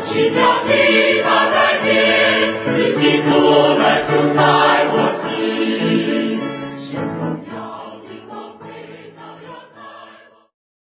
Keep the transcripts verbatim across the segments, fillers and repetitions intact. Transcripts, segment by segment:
奇妙的大改变，紧紧不来住在我心。神荣耀的光辉照耀在我。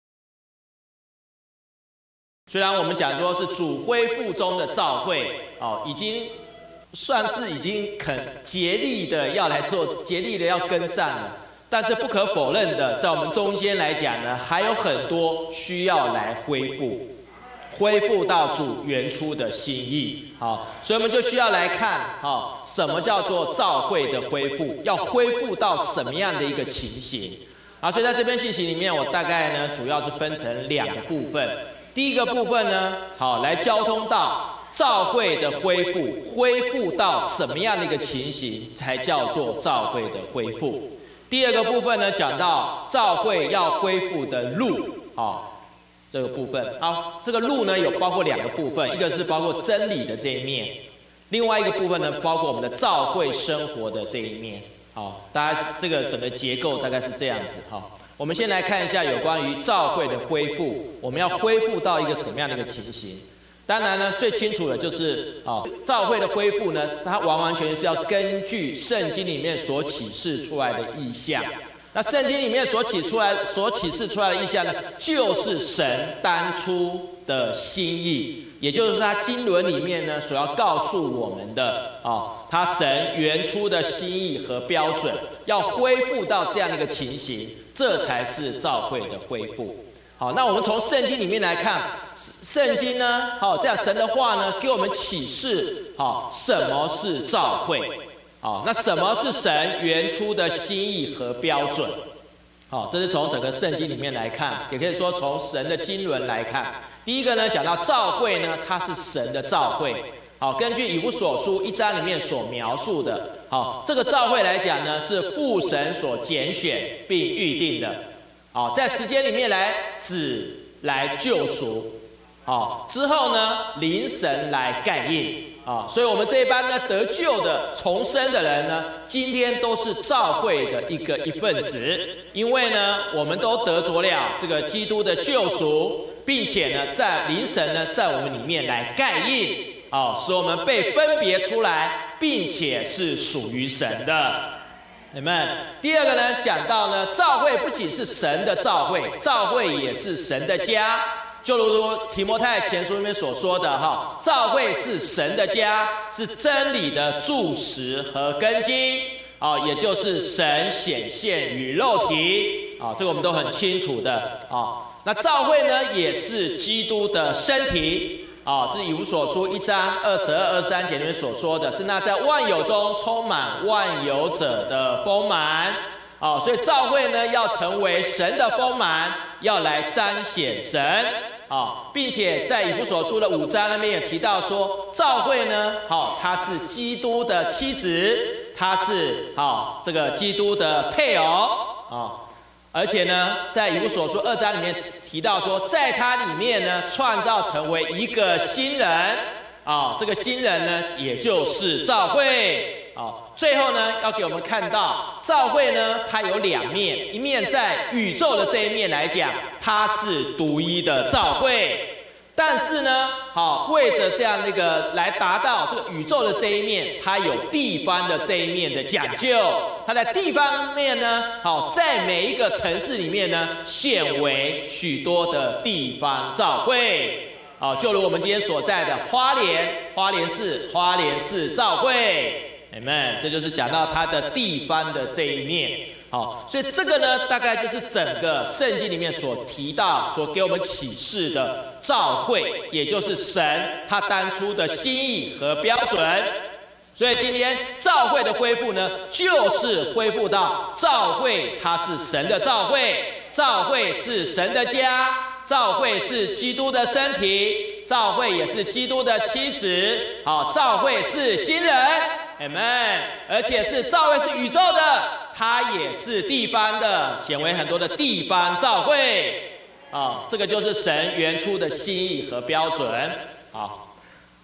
虽然我们讲说是主恢复中的召会，哦，已经算是已经肯竭力的要来做，竭力的要跟上了。但是不可否认的，在我们中间来讲呢，还有很多需要来恢复，恢复到主原初的心意。好，所以我们就需要来看，好，什么叫做召会的恢复？要恢复到什么样的一个情形？啊，所以在这篇信息里面，我大概呢主要是分成两个部分。第一个部分呢，好，来交通到召会的恢复，恢复到什么样的一个情形才叫做召会的恢复？第二个部分呢，讲到召会要恢复的路，啊，这个部分，好，这个路呢有包括两个部分，一个是包括真理的这一面，另外一个部分呢包括我们的召会生活的这一面，好，大家这个整个结构大概是这样子，好，我们先来看一下有关于召会的恢复，我们要恢复到一个什么样的一个情形？当然呢，最清楚的就是啊，召会的恢复呢，它完完全全是要根据圣经里面所启示出来的意象。那圣经里面所启出来、所启示出来的意象呢，就是神当初的心意，也就是他经纶里面呢所要告诉我们的啊，他神原初的心意和标准，要恢复到这样的一个情形，这才是召会的恢复。好，那我们从圣经里面来看，圣经呢，好，这样神的话呢，给我们启示，好，什么是召会？好，那什么是神原初的心意和标准？好，这是从整个圣经里面来看，也可以说从神的经纶来看。第一个呢，讲到召会呢，它是神的召会。好，根据以弗所书一章里面所描述的，好，这个召会来讲呢，是父神所拣选并预定的。好，在时间里面来指来救赎，好，之后呢，灵神来盖印，啊，所以我们这一班呢得救的重生的人呢，今天都是召会的一个一份子，因为呢，我们都得着了这个基督的救赎，并且呢，在灵神呢在我们里面来盖印，啊，使我们被分别出来，并且是属于神的。你们第二个呢，讲到呢，召会不仅是神的召会，召会也是神的家。就如如提摩太前书里面所说的哈，召会是神的家，是真理的柱石和根基啊，也就是神显现于肉体啊，这个我们都很清楚的啊。那召会呢，也是基督的身体。啊，这是以弗所书一章二十二、二十三节里面所说的是，那在万有中充满万有者的丰满。啊，所以召会呢，要成为神的丰满，要来彰显神。啊，并且在以弗所书的五章那边也提到说，召会呢，好，她是基督的妻子，她是好这个基督的配偶。啊。而且呢，在以弗所书二章里面提到说，在他里面呢，创造成为一个新人啊，这个新人呢，也就是召会啊。最后呢，要给我们看到，召会呢，它有两面，一面在宇宙的这一面来讲，它是独一的召会。但是呢，好，为着这样那个来达到这个宇宙的这一面，它有地方的这一面的讲究。它在地方面呢，好，在每一个城市里面呢，显为许多的地方召会。好，就如我们今天所在的花莲，花莲市，花莲市召会。Amen， 这就是讲到它的地方的这一面。好，所以这个呢，大概就是整个圣经里面所提到、所给我们启示的召会，也就是神他当初的心意和标准。所以今天召会的恢复呢，就是恢复到召会，它是神的召会，召会是神的家，召会是基督的身体，召会也是基督的妻子。好，召会是新人。Amen， 而且是召会是宇宙的，它也是地方的，显为很多的地方召会。啊，这个就是神原初的心意和标准。好，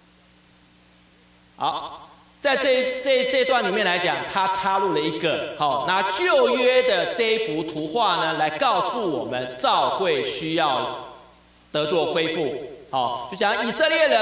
好，在这这这段里面来讲，它插入了一个好，拿旧约的这一幅图画呢，来告诉我们召会需要得做恢复。好，就讲以色列人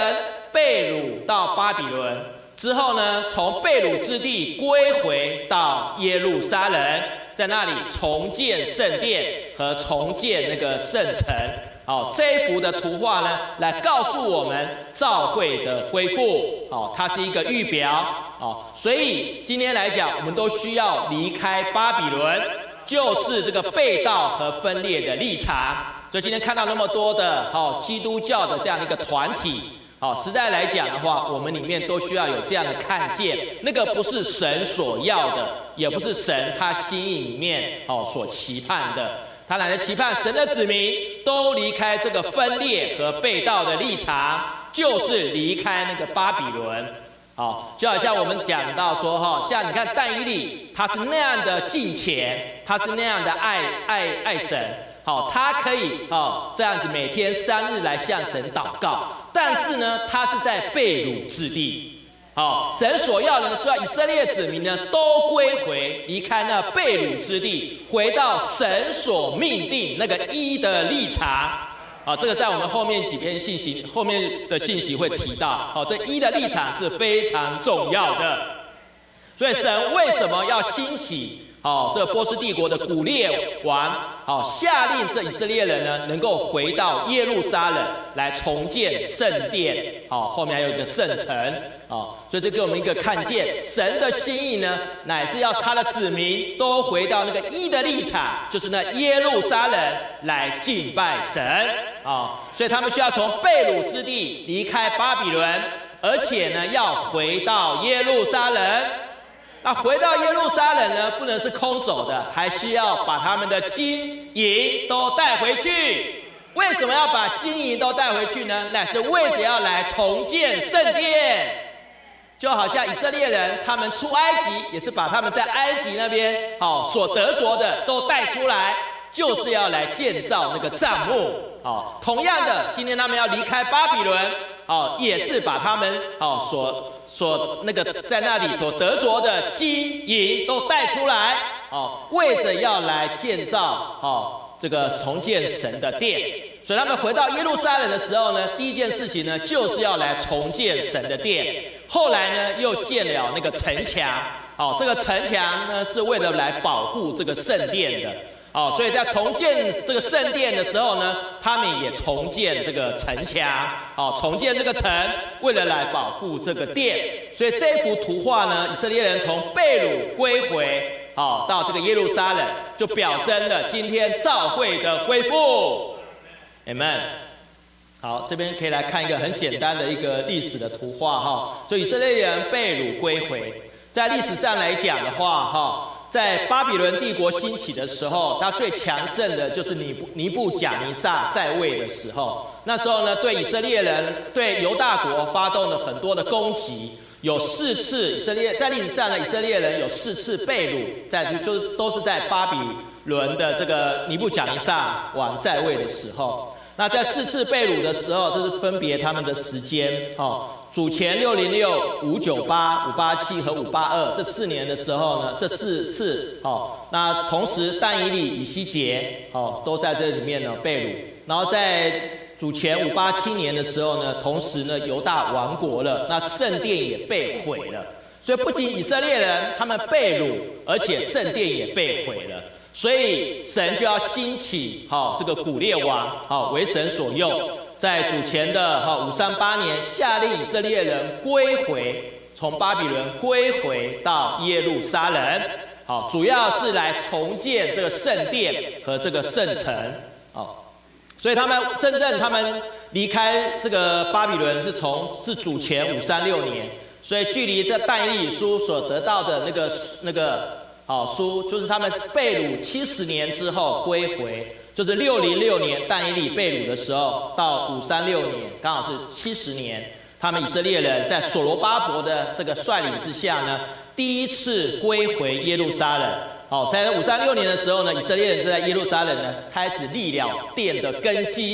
被掳到巴比伦之后呢，从被掳之地归回到耶路撒冷，在那里重建圣殿和重建那个圣城。好，这一幅的图画呢，来告诉我们教会的恢复。好，它是一个预表。好，所以今天来讲，我们都需要离开巴比伦，就是这个背道和分裂的立场。所以今天看到那么多的好基督教的这样的一个团体，好，实在来讲的话，我们里面都需要有这样的看见，那个不是神所要的，也不是神他心意里面哦所期盼的。他乃是期盼神的子民都离开这个分裂和背道的立场，就是离开那个巴比伦。好，就好像我们讲到说哈，像你看但以理，他是那样的敬虔，他是那样的爱爱爱神。好，他可以哦这样子每天三日来向神祷告，但是呢，他是在被掳之地。好，神所要的是要以色列子民呢都归回，离开那被掳之地，回到神所命定那个一的立场。好，这个在我们后面几篇信息后面的信息会提到。好，这一的立场是非常重要的。所以神为什么要兴起？好，这个波斯帝国的古列王，好下令这以色列人呢，能够回到耶路撒冷来重建圣殿，好，后面还有一个圣城，好，所以这给我们一个看见，神的心意呢，乃是要他的子民都回到那个一的立场，就是那耶路撒冷来敬拜神，啊，所以他们需要从被掳之地离开巴比伦，而且呢，要回到耶路撒冷。那回到耶路撒冷呢，不能是空手的，还需要把他们的金银都带回去。为什么要把金银都带回去呢？乃是为着要来重建圣殿。就好像以色列人他们出埃及，也是把他们在埃及那边好所得着的都带出来，就是要来建造那个帐幕。好，同样的，今天他们要离开巴比伦，好，也是把他们好所。所那个在那里所得着的金银都带出来，哦，为着要来建造哦这个重建神的殿，所以他们回到耶路撒冷的时候呢，第一件事情呢就是要来重建神的殿。后来呢又建了那个城墙，哦，这个城墙呢是为了来保护这个圣殿的。哦，所以在重建这个圣殿的时候呢，他们也重建这个城墙，哦，重建这个城，为了来保护这个殿。所以这幅图画呢，以色列人从被掳归回，哦，到这个耶路撒冷，就表征了今天教会的恢复。Amen。好，这边可以来看一个很简单的一个历史的图画哈，就以色列人被掳归回，在历史上来讲的话哈。在巴比伦帝国兴起的时候，他最强盛的就是尼布尼布甲尼撒在位的时候。那时候呢，对以色列人、对犹大国发动了很多的攻击，有四次以色列在历史上呢，以色列人有四次被掳，在就就是都是在巴比伦的这个尼布甲尼撒王在位的时候。那在四次被掳的时候，这是分别他们的时间哦。主前六零六、五九八、五八七和五八二这四年的时候呢，这四次哦，那同时但以理、以西结哦都在这里面呢被掳。然后在主前五八七年的时候呢，同时呢犹大亡国了，那圣殿也被毁了。所以不仅以色列人他们被掳，而且圣殿也被毁了。所以神就要兴起好、哦、这个古列王好、哦、为神所用。在主前的哈五三八年，下令以色列人归回，从巴比伦归回到耶路撒冷，好，主要是来重建这个圣殿和这个圣城，好，所以他们真正他们离开这个巴比伦是从是主前五三六年，所以距离这但以理书所得到的那个那个好书，就是他们被掳七十年之后归回。就是六零六年但以理被掳的时候，到五三六年，刚好是七十年。他们以色列人在所罗巴伯的这个率领之下呢，第一次归回耶路撒冷。好，在五三六年的时候呢，以色列人就在耶路撒冷呢开始立了殿的根基，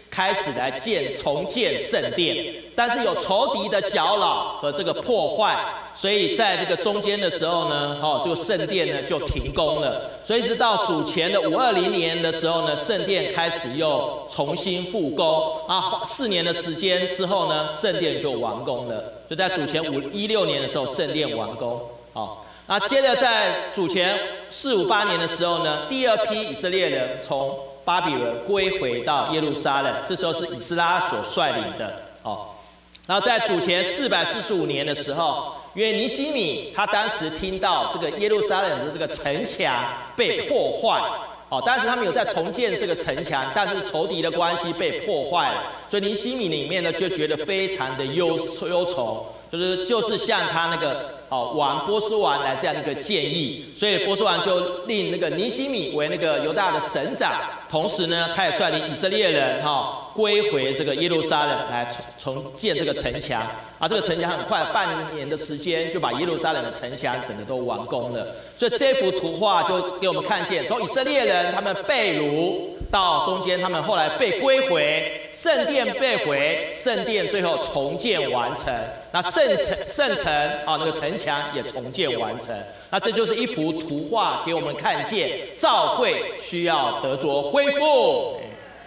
开始来建重建圣殿，但是有仇敌的搅扰和这个破坏，所以在这个中间的时候呢，哦，这个圣殿呢就停工了。所以直到主前的五二零年的时候呢，圣殿开始又重新复工啊，四年的时间之后呢，圣殿就完工了。就在主前五一六年的时候，圣殿完工。哦，那接着在主前四五八年的时候呢，第二批以色列人从巴比伦归回到耶路撒冷，这时候是以斯拉所率领的。哦，然后在主前四百四十五年的时候，因为尼希米他当时听到这个耶路撒冷的这个城墙被破坏，哦，当时他们有在重建这个城墙，但是仇敌的关系被破坏了，所以尼希米里面呢就觉得非常的忧忧愁，就是就是向他那个哦王波斯王来这样一个建议，所以波斯王就令那个尼希米为那个犹大的省长，同时呢他也率领以色列人哈、哦、归回这个耶路撒冷来重重建这个城墙。啊，这个城墙很快半年的时间就把耶路撒冷的城墙整个都完工了。所以这幅图画就给我们看见，从以色列人他们被掳到中间，他们后来被归回，圣殿被毁，圣殿最后重建完成。那圣城圣城啊，那个城墙也重建完成。那这就是一幅图画给我们看见，教会需要得着恢复。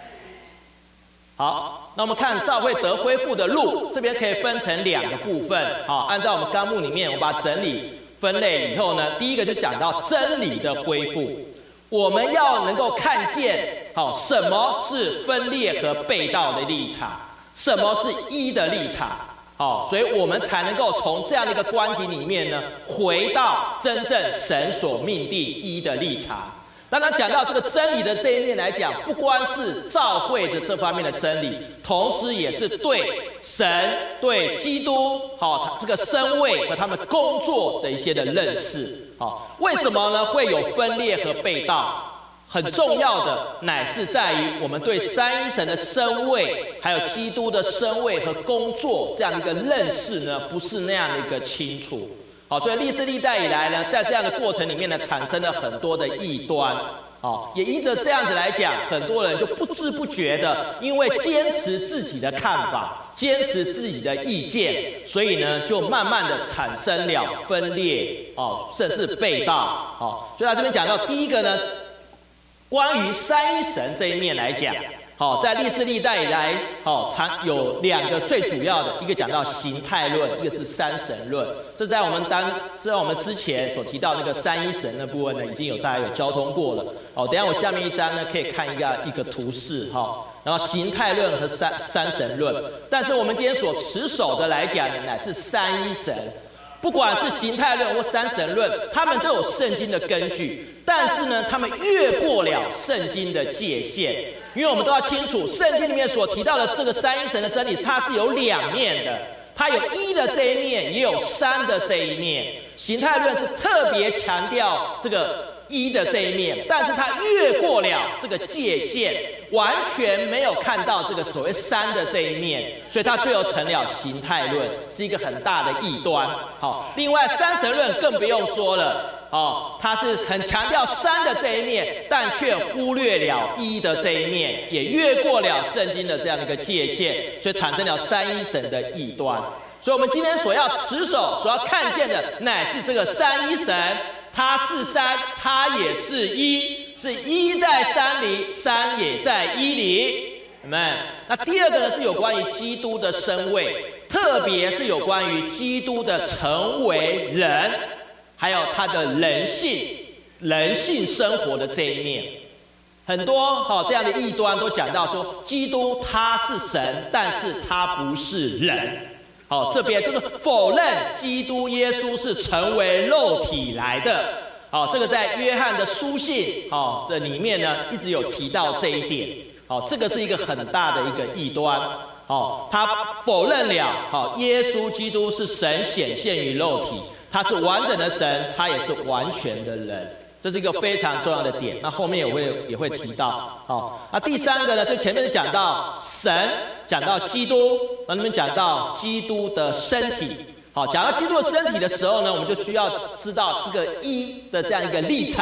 好，那我们看教会得恢复的路，这边可以分成两个部分。好，按照我们纲目里面，我把它整理分类以后呢，第一个就讲到真理的恢复。我们要能够看见，好，什么是分裂和背道的立场，什么是一的立场。好，所以我们才能够从这样的一个观景里面呢，回到真正神所命定一的立场。当然讲到这个真理的这一面来讲，不光是教会的这方面的真理，同时也是对神、对基督，好，这个身位和他们工作的一些的认识。好，为什么呢？会有分裂和背道？很重要的乃是在于我们对三一神的身位，还有基督的身位和工作这样的一个认识呢，不是那样的一个清楚。好，所以历世历代以来呢，在这样的过程里面呢，产生了很多的异端。好，也因着这样子来讲，很多人就不知不觉的，因为坚持自己的看法，坚持自己的意见，所以呢，就慢慢的产生了分裂，哦，甚至背道。好，所以他这边讲到第一个呢，关于三一神这一面来讲。好，在历世历代以来，好，常有两个最主要的，一个讲到形态论，一个是三神论。这在我们当在我们之前所提到那个三一神的部分呢，已经有大家有交通过了。好，等一下我下面一章呢，可以看一个一个图示哈，然后形态论和三三神论。但是我们今天所持守的来讲呢，乃是三一神。不管是形态论或三神论，他们都有圣经的根据，但是呢，他们越过了圣经的界限。因为我们都要清楚，圣经里面所提到的这个三一神的真理，它是有两面的，它有一的这一面，也有三的这一面。形态论是特别强调这个一的这一面，但是它越过了这个界限，完全没有看到这个所谓三的这一面，所以它最后成了形态论，是一个很大的异端。好，另外三神论更不用说了。哦，它是很强调三的这一面，但却忽略了一的这一面，也越过了圣经的这样的一个界限，所以产生了三一神的异端。所以，我们今天所要持守、所要看见的，乃是这个三一神，它是三，它也是一，是一在三里，三也在一里。有没有？那第二个呢，是有关于基督的身位，特别是有关于基督的成为人。还有他的人性、人性生活的这一面，很多好、哦、这样的异端都讲到说，基督他是神，但是他不是人。好、哦，这边就是否认基督耶稣是成为肉体来的。好、哦，这个在约翰的书信好、哦、的里面呢，一直有提到这一点。好、哦，这个是一个很大的一个异端。哦，他否认了好、哦、耶稣基督是神显现于肉体。他是完整的神，他也是完全的人，这是一个非常重要的点。那后面也会也会提到。好，那第三个呢，就前面讲到神，讲到基督，那你们讲到基督的身体。好，讲到基督的身体的时候呢，我们就需要知道这个一的这样一个立场。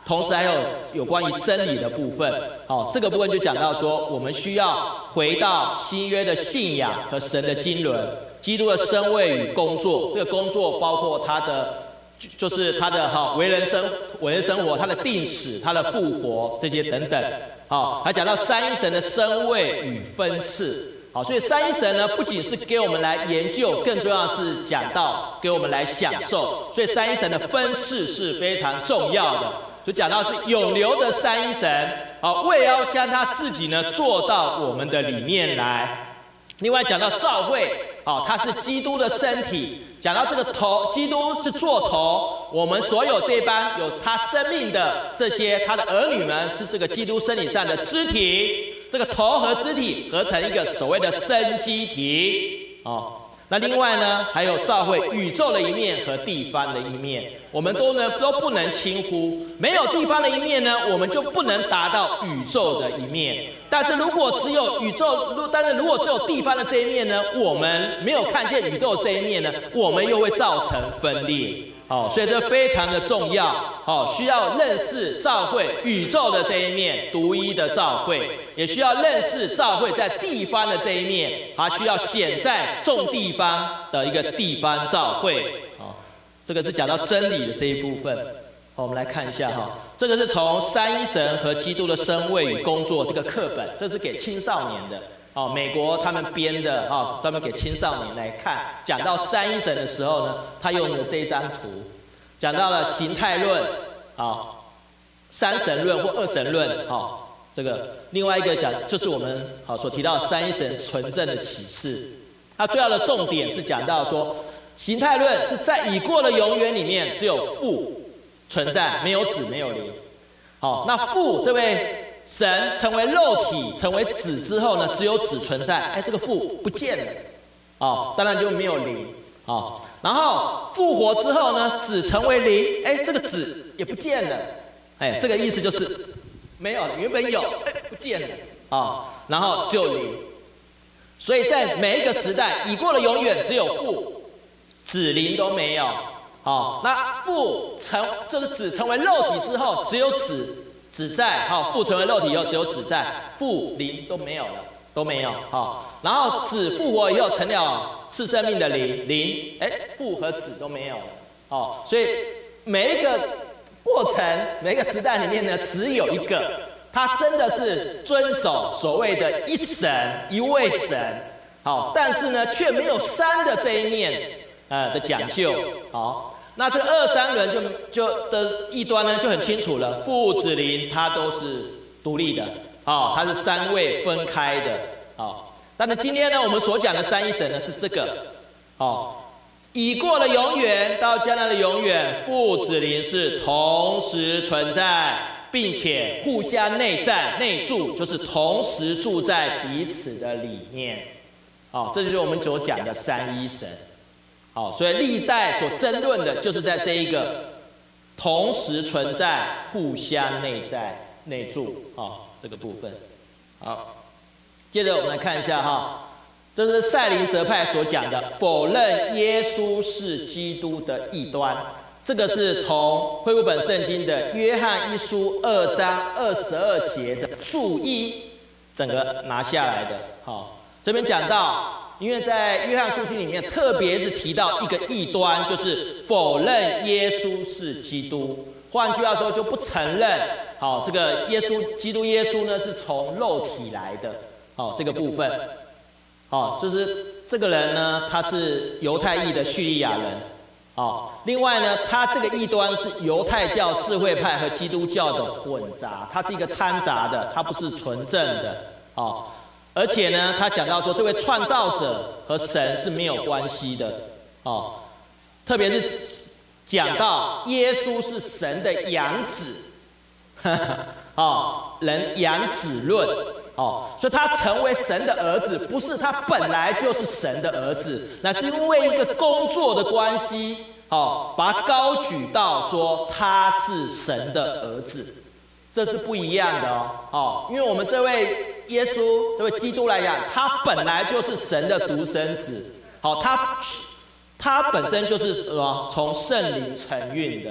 同时还有有关于真理的部分。哦，这个部分就讲到说，我们需要回到新约的信仰和神的经纶，基督的身位与工作。这个工作包括他的，就是他的哈为人生为人生活，他的定死，他的复活这些等等。好，还讲到三一神的身位与分次。好，所以三一神呢，不仅是给我们来研究，更重要的是讲到给我们来享受。所以三一神的分次是非常重要的。就讲到是永留的三一神，好，为要将他自己呢做到我们的里面来。另外讲到教会，好，它是基督的身体。讲到这个头，基督是做头，我们所有这班有他生命的这些他的儿女们，是这个基督身体上的肢体。这个头和肢体合成一个所谓的生机体，哦。那另外呢，还有教会宇宙的一面和地方的一面，我们都呢都不能轻忽。没有地方的一面呢，我们就不能达到宇宙的一面。但是如果只有宇宙，但是如果只有地方的这一面呢，我们没有看见宇宙这一面呢，我们又会造成分裂。哦，所以这非常的重要。哦，需要认识教会宇宙的这一面，独一的教会，也需要认识教会在地方的这一面，还需要显在众地方的一个地方教会。哦，这个是讲到真理的这一部分。好，我们来看一下哈，这个是从三一神和基督的身位与工作这个课本，这是给青少年的。哦，美国他们编的啊，专门给青少年来看。讲到三一神的时候呢，他用了这一张图，讲到了形态论，啊，三神论或二神论，啊，这个另外一个讲就是我们好所提到的三一神纯正的启示。它最要的重点是讲到说，形态论是在已过的永远里面只有父存在，没有子，没有灵。好，那父这位神成为肉体，成为子之后呢，只有子存在。哎，这个父不见了，哦，当然就没有灵。哦，然后复活之后呢，子成为灵，哎，这个子也不见了。哎，这个意思就是没有了，原本有，哎，不见了。哦，然后就灵。所以在每一个时代，已过了永远，只有父，子灵都没有。哦，那父成就是子成为肉体之后，只有子。子在，好，父成为肉体以后只有子在，父灵都没有了，都没有，好，然后子复活以后成了赐生命的灵，灵，哎，父和子都没有了，哦，所以每一个过程，每一个时代里面呢，只有一个，他真的是遵守所谓的一神一位神，好，但是呢，却没有三的这一面，呃的讲究，好。那这个二三轮就就的异端呢就很清楚了，父子灵它都是独立的，哦，它是三位分开的，哦。但是今天呢，我们所讲的三一神呢是这个，哦，已过了永远到将来的永远，父子灵是同时存在，并且互相内在内住，就是同时住在彼此的里面，哦，这就是我们所讲的三一神。好，所以历代所争论的就是在这一个同时存在、互相内在、内住啊、哦、这个部分。好，接着我们来看一下哈，这是赛林哲派所讲的否认耶稣是基督的异端。这个是从恢复本圣经的约翰一书二章二十二节的注一整个拿下来的。好，这边讲到。因为在约翰书信里面，特别是提到一个异端，就是否认耶稣是基督。换句话说，就不承认，好、哦，这个耶稣，基督耶稣呢是从肉体来的，好、哦，这个部分，好、哦，就是这个人呢，他是犹太裔的叙利亚人，哦，另外呢，他这个异端是犹太教智慧派和基督教的混杂，它是一个掺杂的，它不是纯正的，哦。而且呢，他讲到说，这位创造者和神是没有关系的，哦，特别是讲到耶稣是神的养子，呵呵哦，人养子论，哦，所以他成为神的儿子，不是他本来就是神的儿子，那是因为一个工作的关系，哦，把他高举到说他是神的儿子。这是不一样的哦，哦，因为我们这位耶稣，这位基督来讲，他本来就是神的独生子，好、哦，他他本身就是什么从圣灵承运的，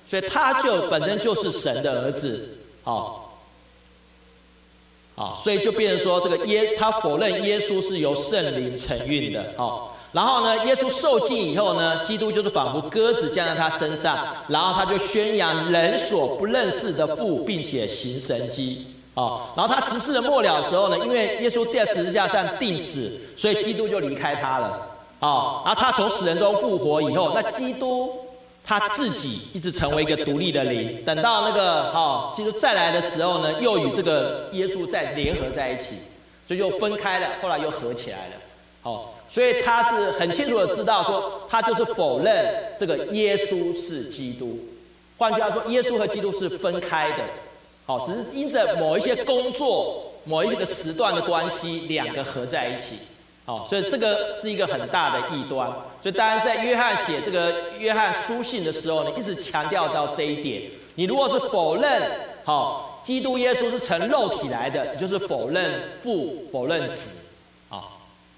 所以他就本身就是神的儿子，哦。啊，所以就变成说，这个耶他否认耶稣是由圣灵承运的，哦，然后呢，耶稣受尽以后呢，基督就是仿佛鸽子降在他身上，然后他就宣扬人所不认识的父，并且行神迹，哦，然后他直视的末了的时候呢，因为耶稣在十字架上钉死，所以基督就离开他了，哦，然后他从死人中复活以后，那基督他自己一直成为一个独立的灵，等到那个哦，基督再来的时候呢，又与这个耶稣再联合在一起，所以又分开了，后来又合起来了。哦，所以他是很清楚的知道说，他就是否认这个耶稣是基督。换句话说，耶稣和基督是分开的，哦，只是因着某一些工作、某一个时段的关系，两个合在一起。哦，所以这个是一个很大的异端。所以当然在约翰写这个约翰书信的时候呢，一直强调到这一点。你如果是否认，好、哦，基督耶稣是成肉体来的，你就是否认父，否认子。好，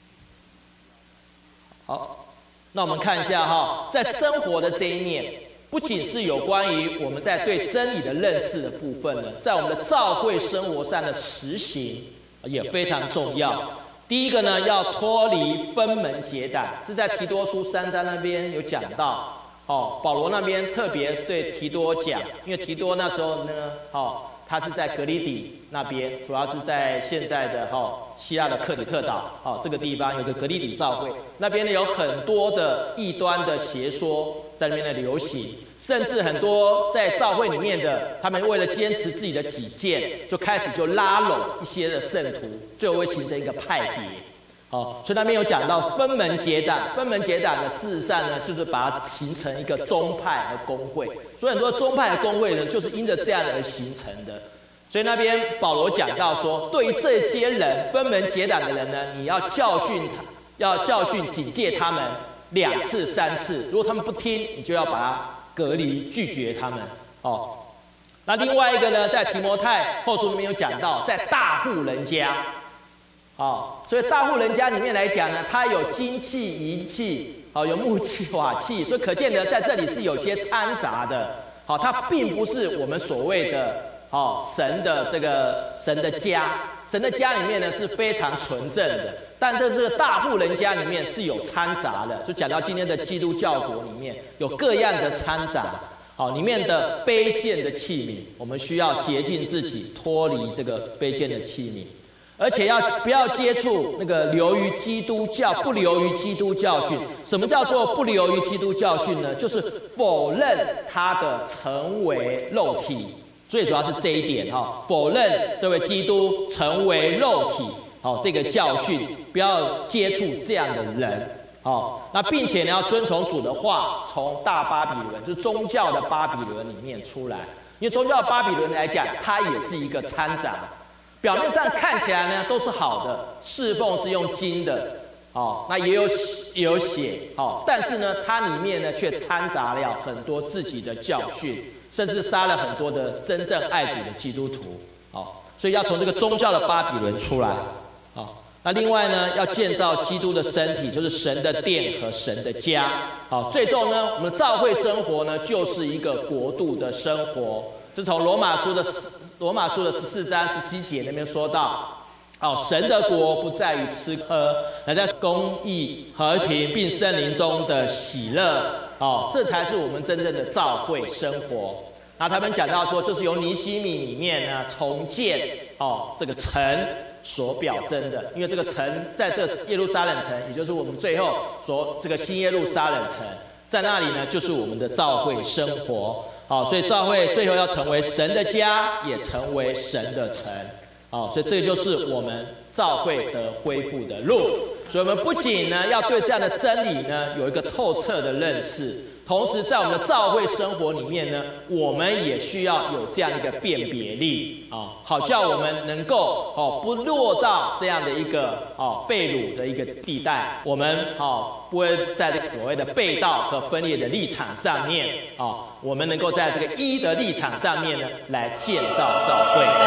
好，那我们看一下哈、哦，在生活的这一面，不仅是有关于我们在对真理的认识的部分呢，在我们的教会生活上的实行也非常重要。第一个呢，要脱离分门结党，是在提多书三章那边有讲到。哦，保罗那边特别对提多讲，因为提多那时候呢，哦，他是在格里底那边，主要是在现在的哦希腊的克里特岛，哦这个地方有个格里底教会，那边呢有很多的异端的邪说在那边的流行，甚至很多在教会里面的，他们为了坚持自己的己见，就开始就拉拢一些的圣徒，最后会形成一个派别。哦，所以那边有讲到分门结党，分门结党的事实上呢，就是把它形成一个宗派和公会。所以很多宗派和公会呢，就是因着这样而形成的。所以那边保罗讲到说，对于这些人分门结党的人呢，你要教训他，要教训警戒他们两次、三次。如果他们不听，你就要把他隔离，拒绝他们。哦，那另外一个呢，在提摩太后书里面有讲到，在大户人家。哦，所以大户人家里面来讲呢，它有金器、银器，哦，有木器、瓦器，所以可见得在这里是有些掺杂的。好、哦，它并不是我们所谓的哦神的这个神的家，神的家里面呢是非常纯正的，但在这个大户人家里面是有掺杂的。就讲到今天的基督教国里面有各样的掺杂。好、哦，里面的卑贱的器皿，我们需要洁净自己，脱离这个卑贱的器皿。而且要不要接触那个流于基督教、不流于基督教训？什么叫做不流于基督教训呢？就是否认他的成为肉体，最主要是这一点哈、哦，否认这位基督成为肉体，好、哦、这个教训，不要接触这样的人。哦，那并且呢要遵从主的话，从大巴比伦，就是宗教的巴比伦里面出来。因为宗教的巴比伦来讲，它也是一个掺杂。表面上看起来呢都是好的，侍奉是用金的，哦，那也有也有血，哦，但是呢它里面呢却掺杂了很多自己的教训，甚至杀了很多的真正爱主的基督徒，哦，所以要从这个宗教的巴比伦出来，哦，那另外呢要建造基督的身体，就是神的殿和神的家，好、哦，最终呢我们的教会生活呢就是一个国度的生活，是从罗马书的。罗马书的十四章十七节那边说到，哦，神的国不在于吃喝，乃在公义、和平并圣灵中的喜乐，哦，这才是我们真正的教会生活。那他们讲到说，就是由尼希米里面呢重建哦这个城所表征的，因为这个城在这耶路撒冷城，也就是我们最后所这个新耶路撒冷城，在那里呢就是我们的教会生活。好，所以教会最后要成为神的家，也成为神的城。好，所以这个就是我们教会的恢复的路。所以我们不仅呢要对这样的真理呢有一个透彻的认识，同时在我们的教会生活里面呢，我们也需要有这样一个辨别力啊，好叫我们能够哦不落到这样的一个哦被掳的一个地带，我们哦不会在所谓的背道和分裂的立场上面啊，我们能够在这个一的立场上面呢来建造教会。